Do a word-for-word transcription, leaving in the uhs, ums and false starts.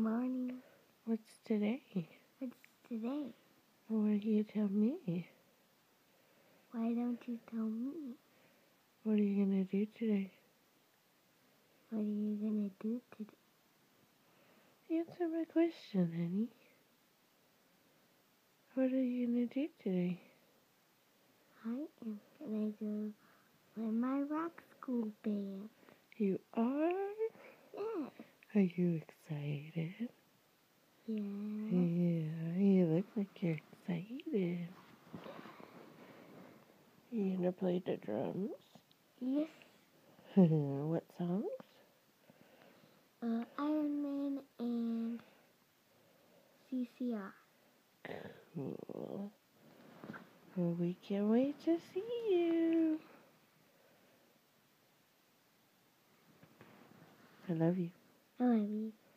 Morning. What's today? What's today? Why do you tell me? Why don't you tell me? What are you going to do today? What are you gonna do today? Answer my question, honey. What are you going to do today? I am gonna go with my rock school band. You are? Yeah. Are you excited? Yeah. Yeah, you look like you're excited. You going to play the drums? Yes. What songs? Uh, Iron Man and C C R. Cool. Well, we can't wait to see you. I love you. I love you.